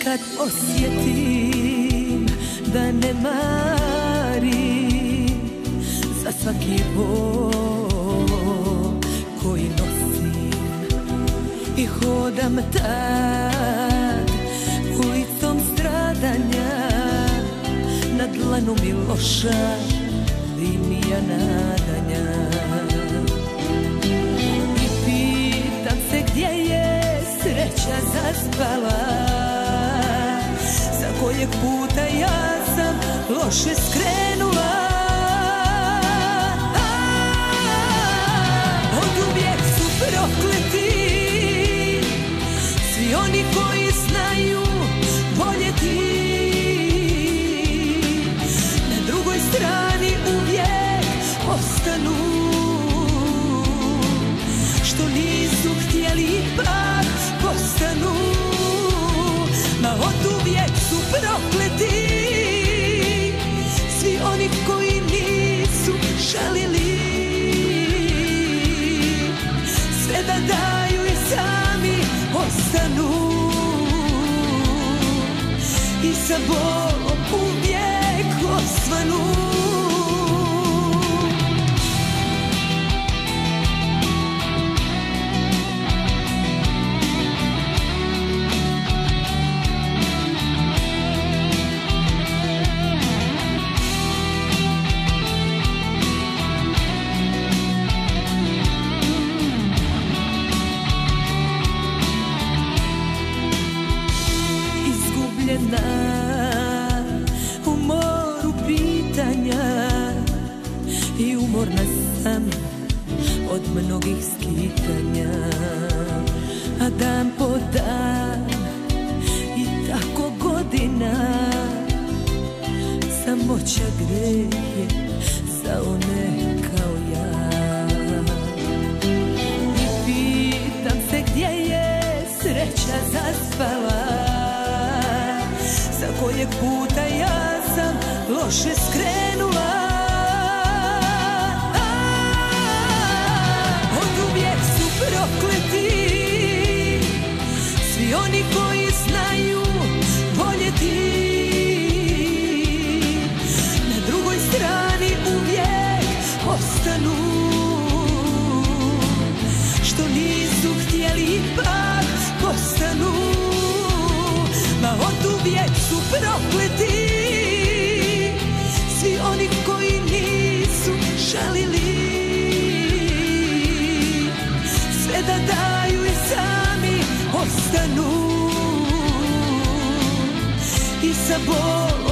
kad osjetim da ne marim za svaki bol koji nosim i hodam tad ulicom stradanja, na dlanu mi loša linija nadanja. I pitam se gdje je sreća zaspala, sa kojeg puta ja sam loše skrenula. Oduvijek su prokleti svi oni koji znaju voljeti. Na drugoj strani uvijek ostanu što nisu htjeli, ipak postanu. Ma oduvijek su prokleti svi oni koji nisu žalili sve da daju i sami ostanu i sa bolom uvijek osvanu. U moru pitanja i umorna sam od mnogih skitanja, a dan po dan i tako godina samoća greh je za one kao ja. I pitam se gdje je sreća zaspala, sa kojeg puta ja sam loše skrenula. Oduvijek su prokleti svi oni koji znaju voljeti. Na drugoj strani uvijek ostanu što nisu htjeli, ipak postanu. Ma oduvijek su prokleti svi oni koji nisu žalili sve da daju i sami ostanu i sa bolom